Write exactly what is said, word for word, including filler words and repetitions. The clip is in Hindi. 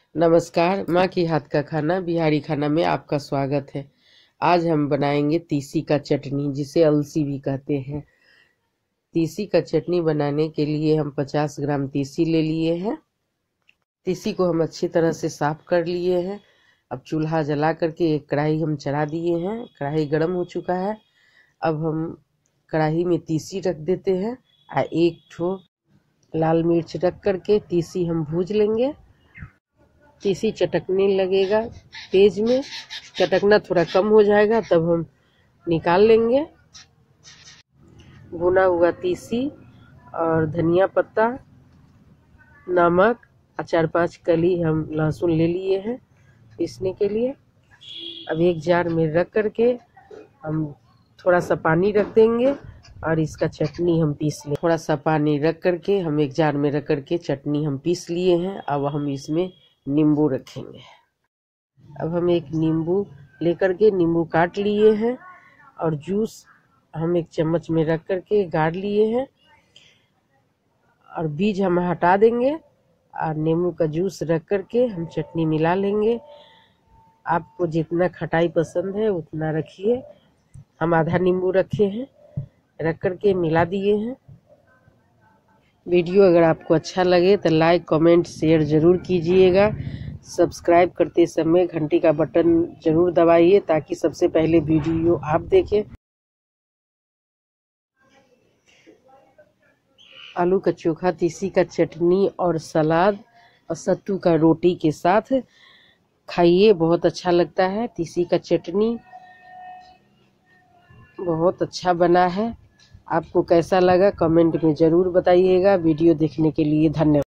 नमस्कार, माँ की हाथ का खाना बिहारी खाना में आपका स्वागत है। आज हम बनाएंगे तीसी का चटनी, जिसे अलसी भी कहते हैं। तीसी का चटनी बनाने के लिए हम पचास ग्राम तीसी ले लिए हैं। तीसी को हम अच्छी तरह से साफ कर लिए हैं। अब चूल्हा जला करके एक कढ़ाई हम चढ़ा दिए हैं। कढ़ाई गर्म हो चुका है। अब हम कढ़ाई में तीसी रख देते हैं और एक ठो लाल मिर्च रख करके तीसी हम भूज लेंगे। तीसी चटकने लगेगा, तेज में चटकना थोड़ा कम हो जाएगा तब हम निकाल लेंगे। भुना हुआ तीसी और धनिया पत्ता, नमक और चार पांच कली हम लहसुन ले लिए हैं पीसने के लिए। अब एक जार में रख करके हम थोड़ा सा पानी रख देंगे और इसका चटनी हम पीस लें। थोड़ा सा पानी रख करके हम एक जार में रख करके चटनी हम पीस लिए हैं। अब हम इसमें नींबू रखेंगे। अब हम एक नींबू लेकर के नींबू काट लिए हैं और जूस हम एक चम्मच में रख करके गाड़ लिए हैं और बीज हम हटा देंगे और नींबू का जूस रख करके हम चटनी मिला लेंगे। आपको जितना खटाई पसंद है उतना रखिए। हम आधा नींबू रखे हैं, रख करके मिला दिए हैं। वीडियो अगर आपको अच्छा लगे तो लाइक कमेंट शेयर ज़रूर कीजिएगा। सब्सक्राइब करते समय घंटी का बटन ज़रूर दबाइए ताकि सबसे पहले वीडियो आप देखें। आलू का चोखा, तीसी का चटनी और सलाद और सत्तू का रोटी के साथ खाइए, बहुत अच्छा लगता है। तीसी का चटनी बहुत अच्छा बना है। आपको कैसा लगा कमेंट में ज़रूर बताइएगा। वीडियो देखने के लिए धन्यवाद।